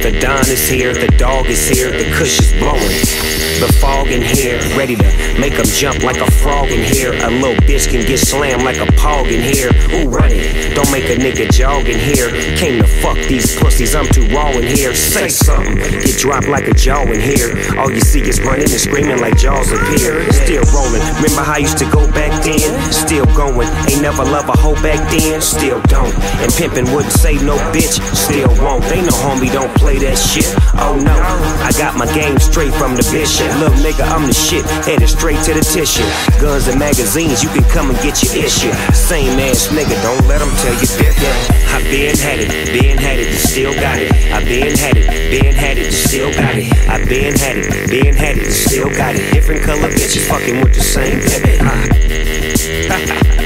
The Don is here, the dog is here, the kush is blowing. The fog in here, ready to make them jump like a frog in here. A little bitch can get slammed like a pog in here. Ooh, run it, don't make a nigga jog in here. Came to fuck these pussies, I'm too raw in here. Say something, get dropped like a jaw in here. All you see is running and screaming like jaws appear. Still rolling, remember how I used to go back then? Still going, ain't never love a hoe back then. Still don't, and pimpin' wouldn't say no bitch. Still won't, they know homie don't play that shit. Oh no, I got my game straight from the bishop. Little nigga, I'm the shit, headed straight to the tissue. Guns and magazines, you can come and get your issue. Same ass nigga, don't let them tell you different. I been had it, and still got it. I been had it, and still got it. I been had it, and still got it. Different color bitches fucking with the same pivot.